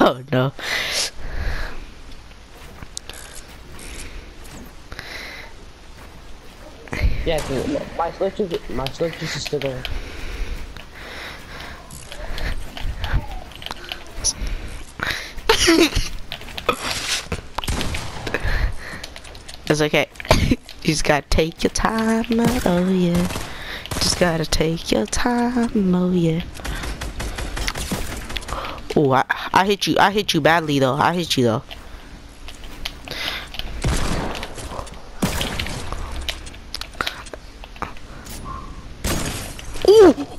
Oh no. Yeah, dude, my switch is still going. It's okay. You just gotta take your time, oh yeah. Just gotta take your time, oh yeah. Oh, I hit you badly though. I hit you though. Ooh.